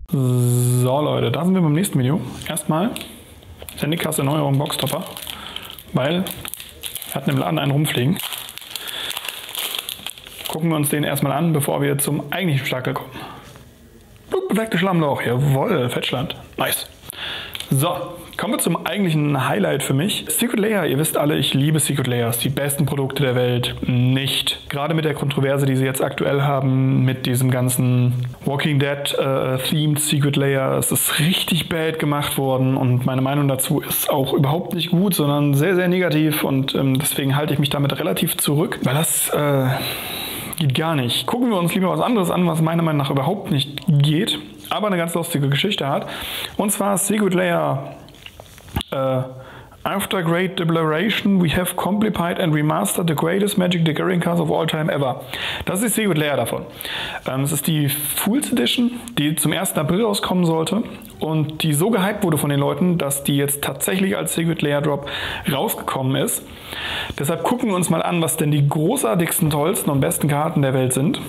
So Leute, da sind wir beim nächsten Video. Erstmal Sandikas Erneuerung Boxtopper, weil wir hatten im Laden einen rumfliegen. Gucken wir uns den erstmal an, bevor wir zum eigentlichen Schlagel kommen. Blutbefleckte Schlammloch, jawohl, Fettschland, nice. So, kommen wir zum eigentlichen Highlight für mich. Secret Lair, ihr wisst alle, ich liebe Secret Lairs, die besten Produkte der Welt, nicht. Gerade mit der Kontroverse, die sie jetzt aktuell haben, mit diesem ganzen Walking Dead themed Secret Lair, es ist richtig bad gemacht worden und meine Meinung dazu ist auch überhaupt nicht gut, sondern sehr, sehr negativ und deswegen halte ich mich damit relativ zurück, weil das geht gar nicht. Gucken wir uns lieber was anderes an, was meiner Meinung nach überhaupt nicht geht, aber eine ganz lustige Geschichte hat. Und zwar Secret Lair. After great deliberation, we have completed and remastered the greatest Magic the Gathering cards of all time ever. Das ist Secret Lair davon. Es ist die Fools Edition, die zum 1. April rauskommen sollte und die so gehypt wurde von den Leuten, dass die jetzt tatsächlich als Secret Lair Drop rausgekommen ist. Deshalb gucken wir uns mal an, was denn die großartigsten, tollsten und besten Karten der Welt sind.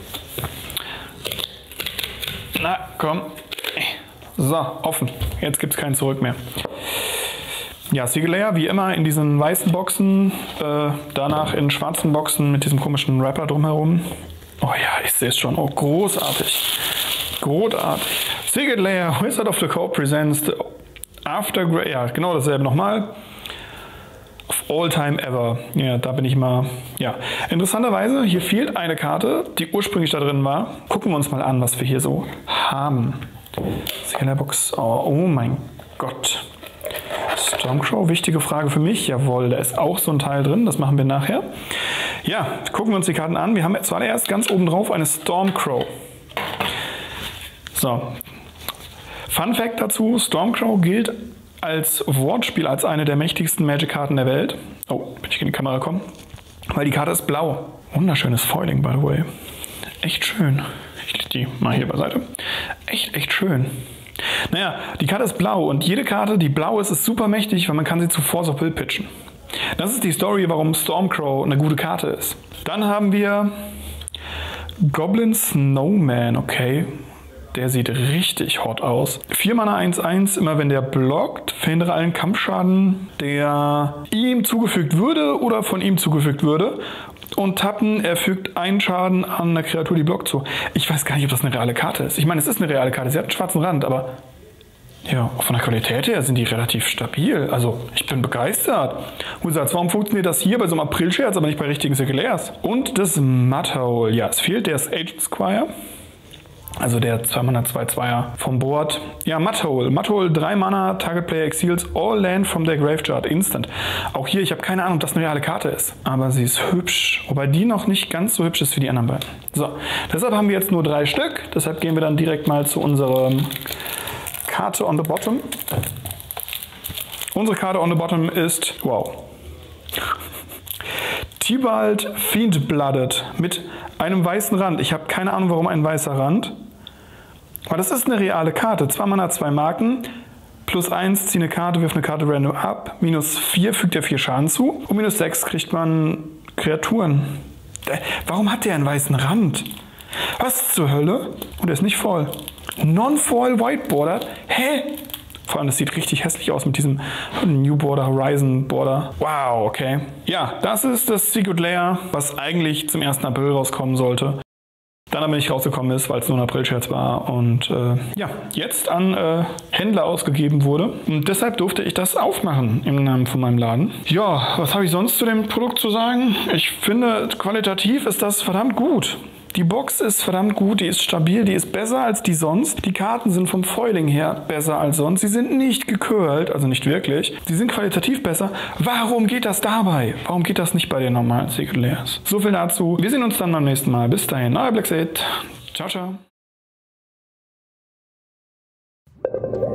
Na, komm. So, offen. Jetzt gibt es kein Zurück mehr. Ja, Secret Lair, wie immer in diesen weißen Boxen, danach in schwarzen Boxen mit diesem komischen Wrapper drumherum. Oh ja, ich sehe es schon. Oh, großartig. Großartig. Secret Lair, Wizard of the Coast presents the After Great, ja, genau dasselbe nochmal. Of all time ever. Ja, da bin ich mal, ja. Interessanterweise, hier fehlt eine Karte, die ursprünglich da drin war. Gucken wir uns mal an, was wir hier so haben. Secret Lair Box, oh mein Gott. Stormcrow, wichtige Frage für mich. Jawohl, da ist auch so ein Teil drin, das machen wir nachher. Ja, gucken wir uns die Karten an. Wir haben zuallererst ganz oben drauf eine Stormcrow. So, Fun Fact dazu, Stormcrow gilt als Wortspiel als eine der mächtigsten Magic-Karten der Welt. Oh, bin ich in die Kamera gekommen? Weil die Karte ist blau. Wunderschönes Foiling, by the way. Echt schön. Ich lege die mal hier beiseite. Echt schön. Naja, die Karte ist blau und jede Karte, die blau ist, ist super mächtig, weil man kann sie zu Force of Will pitchen. Das ist die Story, warum Stormcrow eine gute Karte ist. Dann haben wir Goblin Snowman, okay. Der sieht richtig hot aus. 4 Mana 1/1, immer wenn der blockt, verhindere allen Kampfschaden, der ihm zugefügt würde oder von ihm zugefügt würde. Und tappen, er fügt einen Schaden an eine Kreatur, die blockt zu. Ich weiß gar nicht, ob das eine reale Karte ist. Ich meine, es ist eine reale Karte, sie hat einen schwarzen Rand, aber ja, von der Qualität her sind die relativ stabil. Also, ich bin begeistert. Wizards, warum funktioniert das hier bei so einem April-Scherz, aber nicht bei richtigen Secret Lairs? Und das Mudhole. Ja, es fehlt der Agent Squire. Also der 2 Mana 2/2er vom Board. Ja, Mudhole. Mudhole, 3 Mana, Target Player exiles all land from their graveyard instant. Auch hier, ich habe keine Ahnung, ob das eine reale Karte ist. Aber sie ist hübsch. Wobei die noch nicht ganz so hübsch ist wie die anderen beiden. So, deshalb haben wir jetzt nur 3 Stück. Deshalb gehen wir dann direkt mal zu unserer Karte on the bottom. Unsere Karte on the bottom ist, wow, Tibalt Fiendblooded mit einem weißen Rand. Ich habe keine Ahnung, warum ein weißer Rand. Aber das ist eine reale Karte. 2 Mana, 2 Marken. +1, zieh eine Karte, wirf eine Karte random ab. -4 fügt er 4 Schaden zu. Und -6 kriegt man Kreaturen. Warum hat der einen weißen Rand? Was zur Hölle? Und er ist nicht voll. Non-Foil White Border? Hä? Vor allem, das sieht richtig hässlich aus mit diesem New Border, Horizon Border. Wow, okay. Ja, das ist das Secret Lair, was eigentlich zum 1. April rauskommen sollte. Dann aber nicht rausgekommen ist, weil es nur ein April-Scherz war und ja, jetzt an Händler ausgegeben wurde. Und deshalb durfte ich das aufmachen im Namen von meinem Laden. Ja, was habe ich sonst zu dem Produkt zu sagen? Ich finde, qualitativ ist das verdammt gut. Die Box ist verdammt gut, die ist stabil, die ist besser als die sonst. Die Karten sind vom Foiling her besser als sonst. Sie sind nicht gecurlt, also nicht wirklich. Sie sind qualitativ besser. Warum geht das dabei? Warum geht das nicht bei den normalen Secret Lairs? So viel dazu. Wir sehen uns dann beim nächsten Mal. Bis dahin, euer Blackseid. Ciao, ciao.